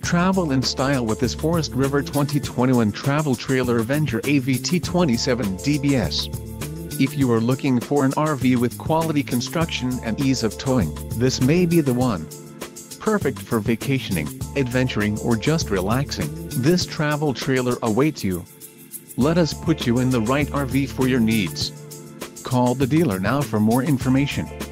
Travel in style with this Forest River 2021 travel trailer AVENGER AVT27DBS. If you are looking for an RV with quality construction and ease of towing, this may be the one. Perfect for vacationing, adventuring or just relaxing, this travel trailer awaits you. Let us put you in the right RV for your needs. Call the dealer now for more information.